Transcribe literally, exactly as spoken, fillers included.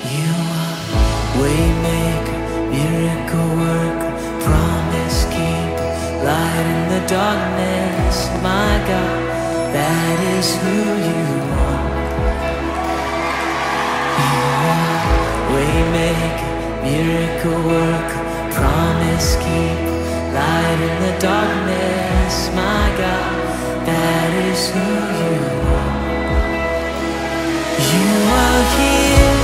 You are waymaker, miracle worker, promise keeper, light in the darkness. My God, that is who you are. You are waymaker, miracle worker, promise keeper, light in the darkness. My God, that is who you are. You are here.